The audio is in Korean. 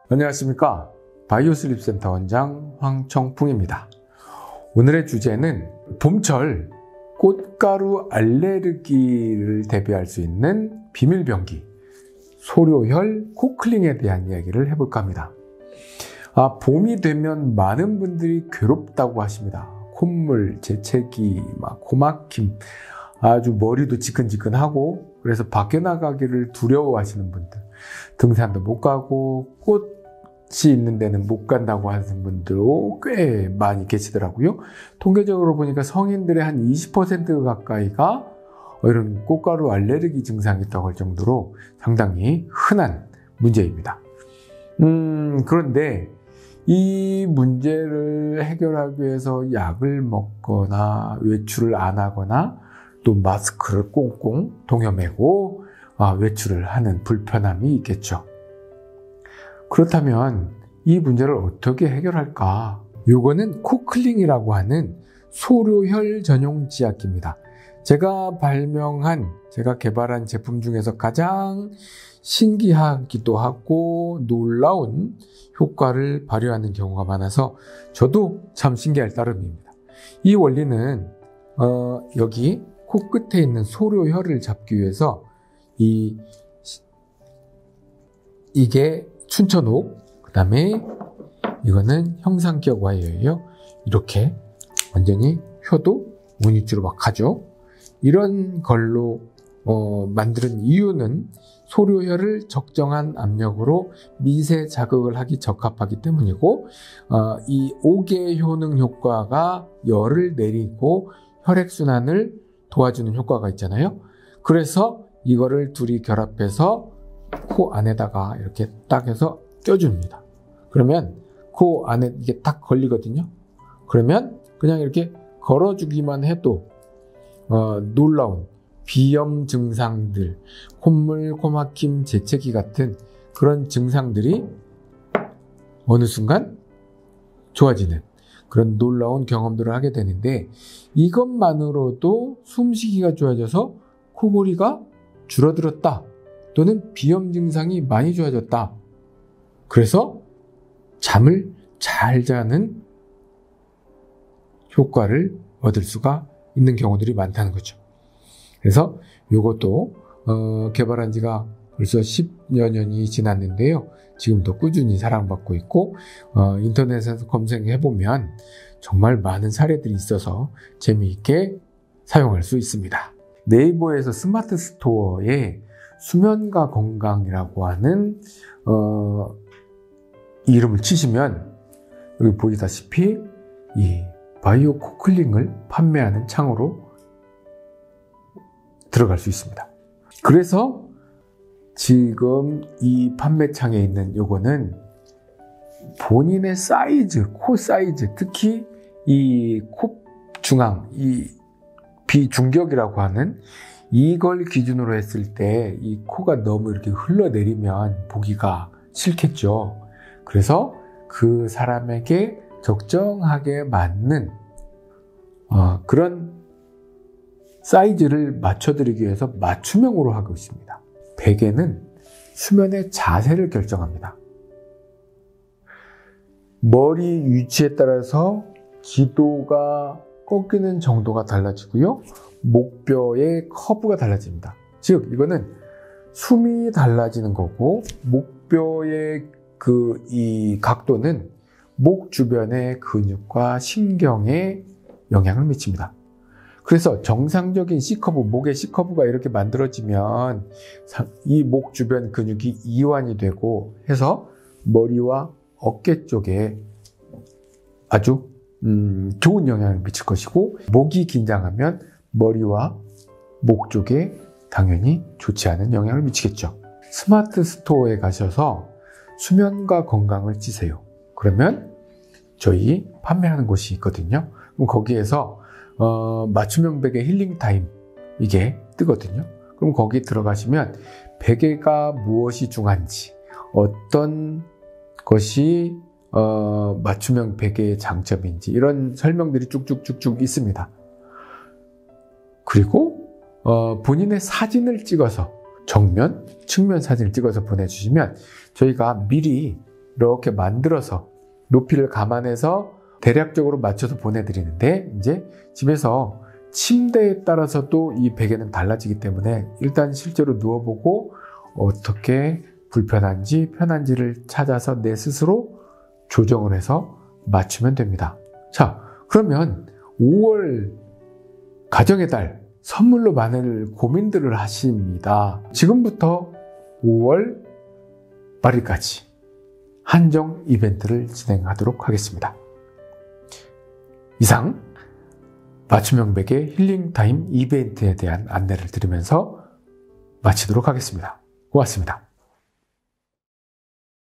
안녕하십니까. 바이오슬립센터 원장 황청풍입니다. 오늘의 주제는 봄철 꽃가루 알레르기를 대비할 수 있는 비밀병기 소료혈 코클링에 대한 이야기를 해볼까 합니다. 봄이 되면 많은 분들이 괴롭다고 하십니다. 콧물, 재채기, 코막힘, 아주 머리도 지끈지끈하고, 그래서 밖에 나가기를 두려워하시는 분들, 등산도 못 가고 꽃이 있는 데는 못 간다고 하는 분들도 꽤 많이 계시더라고요. 통계적으로 보니까 성인들의 한 20% 가까이가 이런 꽃가루 알레르기 증상이 있다고 할 정도로 상당히 흔한 문제입니다. 그런데 이 문제를 해결하기 위해서 약을 먹거나 외출을 안 하거나 또 마스크를 꽁꽁 동여매고 외출을 하는 불편함이 있겠죠. 그렇다면 이 문제를 어떻게 해결할까? 요거는 코클링이라고 하는 소료혈 전용 지압기입니다. 제가 개발한 제품 중에서 가장 신기하기도 하고 놀라운 효과를 발휘하는 경우가 많아서 저도 참 신기할 따름입니다. 이 원리는 여기 코끝에 있는 소료혈을 잡기 위해서 이게 춘천옥, 그 다음에 이거는 형상기역 와이어예요. 이렇게 완전히 혀도 무늬주로 막 가죠. 이런 걸로 만드는 이유는 소료혈을 적정한 압력으로 미세 자극을 하기 적합하기 때문이고, 이 옥의 효능 효과가 열을 내리고 혈액순환을 도와주는 효과가 있잖아요. 그래서 이거를 둘이 결합해서 코 안에다가 이렇게 딱 해서 껴줍니다. 그러면 코 안에 이게 딱 걸리거든요. 그러면 그냥 이렇게 걸어주기만 해도 놀라운 비염 증상들, 콧물, 코막힘, 재채기 같은 그런 증상들이 어느 순간 좋아지는 그런 놀라운 경험들을 하게 되는데, 이것만으로도 숨쉬기가 좋아져서 코골이가 줄어들었다, 또는 비염 증상이 많이 좋아졌다, 그래서 잠을 잘 자는 효과를 얻을 수가 있는 경우들이 많다는 거죠. 그래서 이것도 개발한 지가 벌써 10여 년이 지났는데요. 지금도 꾸준히 사랑받고 있고, 인터넷에서 검색해보면 정말 많은 사례들이 있어서 재미있게 사용할 수 있습니다. 네이버에서 스마트 스토어에 수면과 건강이라고 하는 이름을 치시면 여기 보시다시피 이 바이오 코클링을 판매하는 창으로 들어갈 수 있습니다. 그래서 지금 이 판매창에 있는 요거는 본인의 사이즈, 코 사이즈, 특히 이 코 중앙, 이 비중격이라고 하는 이걸 기준으로 했을 때 이 코가 너무 이렇게 흘러내리면 보기가 싫겠죠. 그래서 그 사람에게 적정하게 맞는 그런 사이즈를 맞춰드리기 위해서 맞춤형으로 하고 있습니다. 베개는 수면의 자세를 결정합니다. 머리 위치에 따라서 기도가 꺾이는 정도가 달라지고요. 목뼈의 커브가 달라집니다. 즉, 이거는 숨이 달라지는 거고, 목뼈의 이 각도는 목 주변의 근육과 신경에 영향을 미칩니다. 그래서 정상적인 C커브, 목의 C커브가 이렇게 만들어지면 이 목 주변 근육이 이완이 되고 해서 머리와 어깨 쪽에 아주 좋은 영향을 미칠 것이고, 목이 긴장하면 머리와 목 쪽에 당연히 좋지 않은 영향을 미치겠죠. 스마트 스토어에 가셔서 수면과 건강을 치세요. 그러면 저희 판매하는 곳이 있거든요. 그럼 거기에서 맞춤형 베개 힐링 타임 이게 뜨거든요. 그럼 거기 들어가시면 베개가 무엇이 중요한지, 어떤 것이 맞춤형 베개의 장점인지 이런 설명들이 쭉쭉쭉쭉 있습니다. 그리고 본인의 사진을 찍어서 정면, 측면 사진을 찍어서 보내주시면 저희가 미리 이렇게 만들어서 높이를 감안해서 대략적으로 맞춰서 보내드리는데, 이제 집에서 침대에 따라서 또 이 베개는 달라지기 때문에 일단 실제로 누워보고 어떻게 불편한지 편한지를 찾아서 내 스스로 조정을 해서 맞추면 됩니다. 자, 그러면 5월 가정의 달 선물로 많은 고민들을 하십니다. 지금부터 5월 말일까지 한정 이벤트를 진행하도록 하겠습니다. 이상 맞춤형 베개 힐링타임 이벤트에 대한 안내를 드리면서 마치도록 하겠습니다. 고맙습니다.